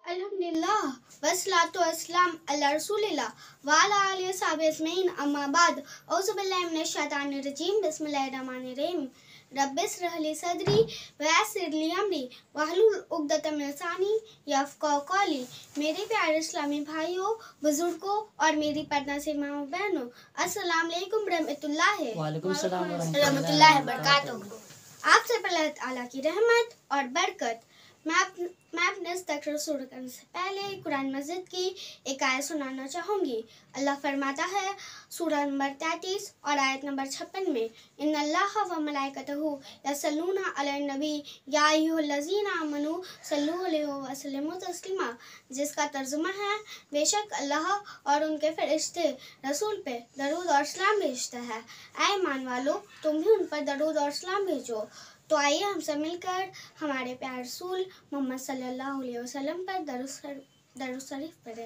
अल्हम्दुलिल्लाह वस्सलातु वस्सलाम अला रसूलिल्लाह व अला आलिहि व सहाबिहि अजमईन अम्मा बाद औज़ु बिल्लाहि मिनश शैतानिर रजीम बिस्मिल्लाहिर रहमानिर रहीम रब्बिश्रह ली सदरी व यस्सिर ली अमरी वहलुल उक़दतम मिन लिसानी यफ़क़हू क़ौली। मेरे प्यारे इस्लामी भाइयों, बुजुर्गों और मेरी पर्दा से माँ बहनों, अस्सलाम वालेकुम रहमतुल्लाहि व बरकातुहू। आपसे अल्लाह ताला की रहमत और बरकत। मैं अपने इस तकरीर शुरू करने से पहले कुरान मजीद की एक आयत सुनाना चाहूँगी। अल्लाह फरमाता है सूरह नंबर 33 और आयत नंबर 56 में, इन्नल्लाह व मलाइकतहू यसल्लूना अलन नबी या अय्युहल्लज़ीना आमनू सल्लु अलैहि व सल्लिमू तस्लीमा, जिसका तर्जुमा है बेशक अल्लाह और उनके फरिश्ते रसूल पे दरूद और सलाम भेजते हैं। ऐ ईमान वालों, तुम भी उन पर दरूद और सलाम भेजो। तो आइए हम सब मिलकर हमारे प्यारे रसूल मोहम्मद सल्लल्लाहु अलैहि वसल्लम पर दरूद शरीफ पढ़ें।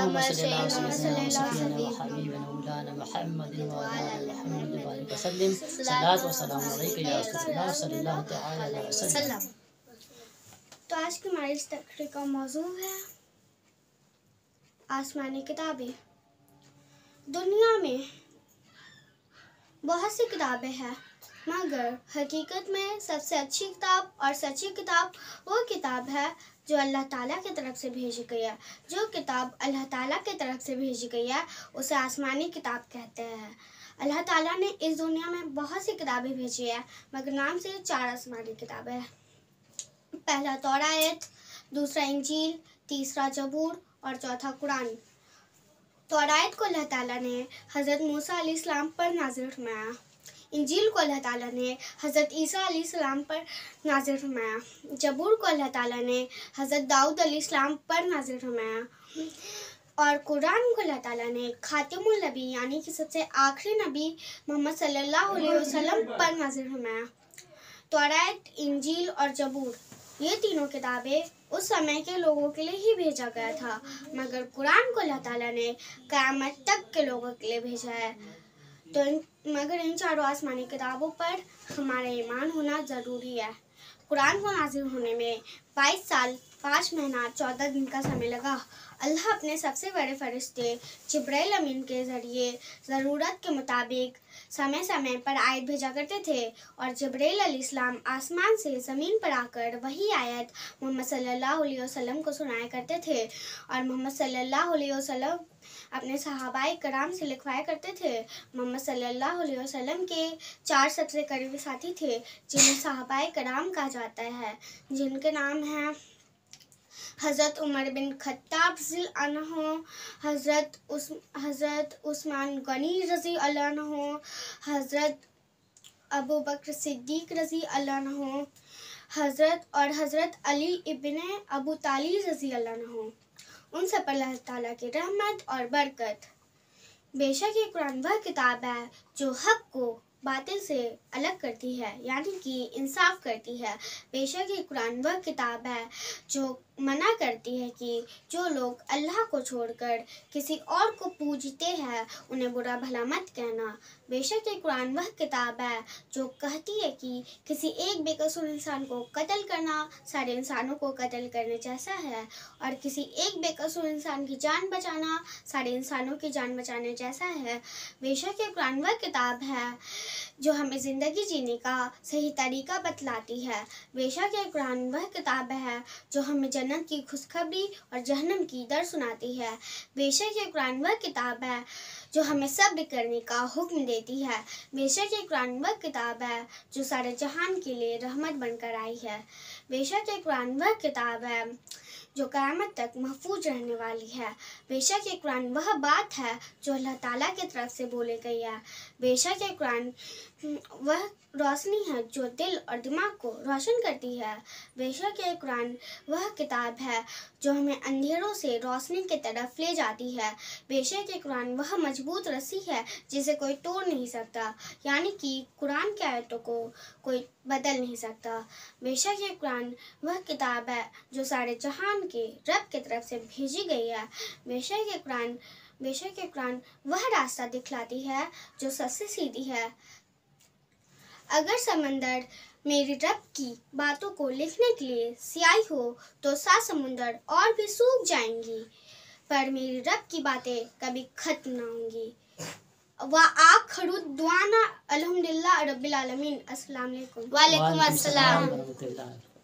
तो आज की हमारी इस तकरीर का मौजू है आसमानी किताबें। दुनिया में बहुत सी किताबें हैं, मगर हकीकत में सबसे अच्छी किताब और सच्ची किताब वो किताब है जो अल्लाह ताला की तरफ से भेजी गई है। जो किताब अल्लाह ताला की तरफ से भेजी गई है उसे आसमानी किताब कहते हैं। अल्लाह ताला ने इस दुनिया में बहुत सी किताबें भेजी है, मगर नाम से 4 आसमानी किताबें हैं। पहला तौरात, दूसरा इंजील, तीसरा जबूर और चौथा कुरान। तौरात को अल्लाह ताला ने हज़रत मूसा अलैहिस्सलाम पर नाज़िल फरमाया। इंजील को अल्लाह ताला ने हज़रत ईसा अलैहिस्सलाम पर नाज़िल फरमाया। जबूर को अल्लाह ताला ने हज़रत दाऊद अलैहिस्सलाम पर नाज़िल फरमाया। और कुरान को अल्लाह ताला ने खातिमुल नबी यानी कि सबसे आखिरी नबी मोहम्मद सल्लल्लाहु अलैहि वसल्लम पर नाज़िल फरमाया। तौरात, इंजील और जबूर ये तीनों किताबें उस समय के लोगों के लिए ही भेजा गया था, मगर कुरान को अल्लाह ताला ने क़यामत तक के लोगों के लिए भेजा है। तो मगर इन 4 आसमानी किताबों पर हमारा ईमान होना ज़रूरी है। कुरान को नाज़िल होने में 22 साल 5 महीना 14 दिन का समय लगा। अल्लाह अपने सबसे बड़े फरिश्ते जिब्राइल अमीन के ज़रिए ज़रूरत के मुताबिक समय समय पर आयत भेजा करते थे, और जिब्राइल अलैहिस्सलाम आसमान से ज़मीन पर आकर वही आयत मोहम्मद सल्लल्लाहु अलैहि वसल्लम को सुनाया करते थे। और मोहम्मद सल्लल्लाहु अलैहि वसल्लम अपने सहाबाए कराम से लिखवाया करते थे। मोहम्मद सल्लल्लाहु अलैहि वसल्लम के 4 सबसे करीबी साथी थे जिन्हें सहाबाए कराम कहा जाता है, जिनके नाम हैं हज़रत उमर बिन खत्ताब रज़ियल्लाहु अन्हु, हज़रत उस्मान गनी रज़ियल्लाहु अन्हु, हज़रत अबू बकर सिद्दीक रज़ियल्लाहु अन्हु, हज़रत अली इब्ने अबू तालिब रज़ियल्लाहु अन्हु। उन सब पर अल्लाह ताला की रहमत और बरकत। बेशक ये कुरान वह किताब है जो हक को बातिल से अलग करती है, यानी कि इंसाफ करती है। बेशक ये कुरान वह किताब है जो मना करती है कि जो लोग अल्लाह को छोड़कर किसी और को पूजते हैं उन्हें बुरा भला मत कहना। बेशक ये कुरान वह किताब है जो कहती है कि किसी एक बेकसूर इंसान को कत्ल करना सारे इंसानों को कत्ल करने जैसा है, और किसी एक बेकसूर इंसान की जान बचाना सारे इंसानों की जान बचाने जैसा है। बेशक ये कुरान वह किताब है जो हमें ज़िंदगी जीने का सही तरीका बतलाती है। बेशक ये कुरान वह किताब है जो हमें जन्नत की खुशखबरी और जहन्नम की दर सुनाती है। बेशक ये कुरान वह किताब है जो हमें सब्र करने का हुक्म देती है। बेशक ये कुरान वह किताब है जो सारे जहान के लिए रहमत बनकर आई है। बेशक ये कुरान वह किताब है जो क़यामत तक महफूज रहने वाली है। बेशक ये कुरान वह बात है जो अल्लाह ताला की तरफ से बोली गई है। बेशक ये कुरान वह रोशनी है जो दिल और दिमाग को रोशन करती है। बेशक ये कुरान वह किताब है जो हमें अंधेरों से रोशनी की तरफ ले जाती है। बेशक ये कुरान वह मजबूत रस्सी है जिसे कोई तोड़ नहीं सकता, यानी कि कुरान की आयतों को कोई बदल नहीं सकता। बेशक ये कुरान वह किताब है जो सारे जहान के रब की तरफ से भेजी गई है। बेशक ये कुरान वह रास्ता दिखलाती है जो सबसे सीधी है। अगर समंदर मेरे रब की बातों को लिखने के लिए स्याही हो तो 7 समुंदर और भी सूख जाएंगी, पर मेरे रब की बातें कभी खत्म ना होंगी। व आखिरु दुआना अल्हम्दुलिल्लाह रब्बिल आलमीन। अस्सलाम वालेकुम। वालेकुम अस्सलाम।